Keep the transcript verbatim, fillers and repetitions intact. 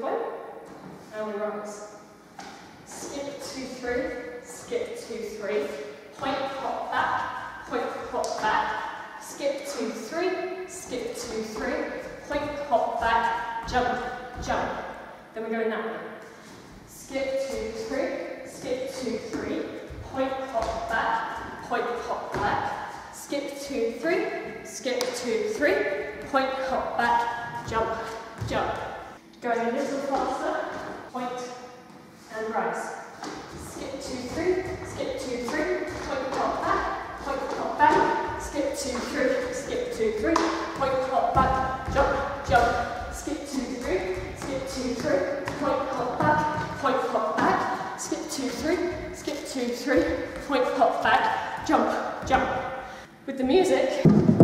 point, and we rise. Skip, two, three, skip, two, three, point, hop back, point, hop back, skip, two, three, skip, two, three, point, hop back, jump, jump. Then we're going that way. Skip, two, three, skip, two, three, point, hop back, point, hop back, skip, two, three, skip, two, three, point, hop back, jump, jump. Going a little faster, point, and rise. Skip, two, three, skip, two, three, point, hop back, point, hop back, skip, two, three, skip, two, three, point, hop back, jump, jump. Skip, two, three, skip, two, three, point, hop back, point, hop back, skip, two, three, skip, two, three, point, hop back, jump, jump. With the music,